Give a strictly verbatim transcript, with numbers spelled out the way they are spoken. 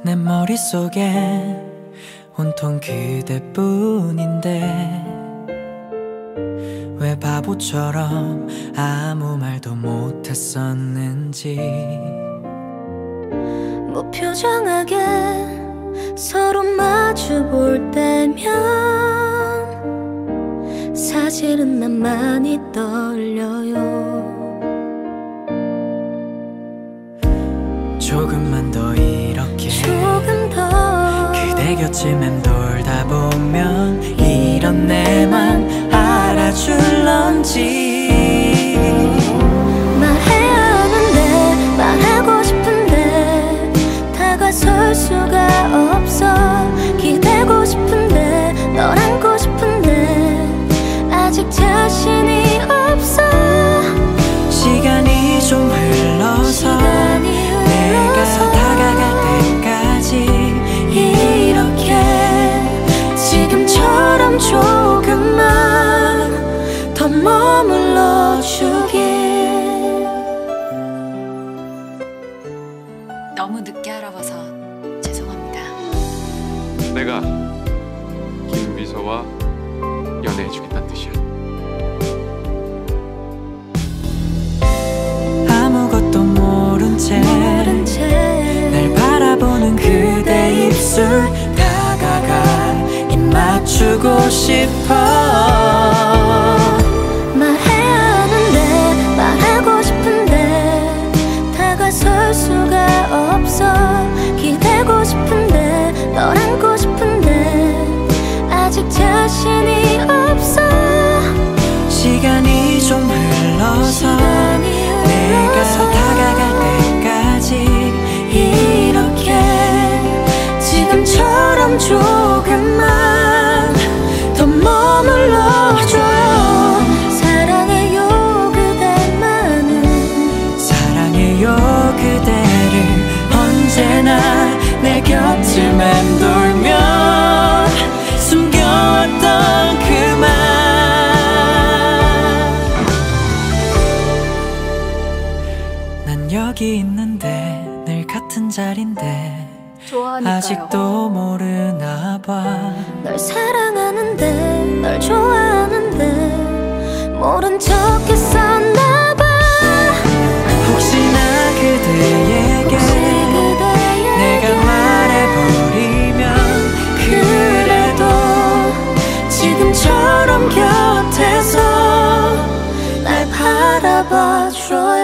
내 머릿속에 온통 그대뿐인데 왜 바보처럼 아무 말도 못했었는지. 무표정하게 서로 마주 볼 때면 사실은 난 많이 떨려요. 조금만 더 이렇게 조금 더 그대 곁을 맴돌다 보면 이런 내 맘 알아줄런지. 말해야 하는데 말하고 싶은데 다가설 수가 없어. 기대고 싶은데 널 안고 싶은데 아직 자신이 없어. 시간이 좀 흘러서 시간이 내가 더 다가갈 때까지 이렇게 지금처럼 조금만 더 머물러 주길. 너무 늦게 알아봐서 죄송합니다. 내가 김비서와 연애해주겠다는 뜻이야. 아무것도 모른 채 날 바라보는 그대 입술 다가가 입 맞추고 싶어. 말해야 하는데 말하고 싶은데 다가설 수가 없어. 기대고 싶은데 널 안고 싶은데 아직 자신이 없어. 시간이 좀 흘러서 내가 더 다가갈 때까지 이렇게 지금처럼 조금만 더 머물러줘요. 사랑해요 그대만을. 사랑해요 그대를 언제나 내 곁을 맴돌면 숨겨왔던 그 말. 난 여기 있는데 늘 같은 자리인데 좋아하니까요. 아직도 모르나 봐. 널 사랑하는데 널 좋아하는데 모른 척했었나 봐. 혹시나 그대에게 내가 말해버리면 그래도 지금처럼 곁에서 날 바라봐줘요.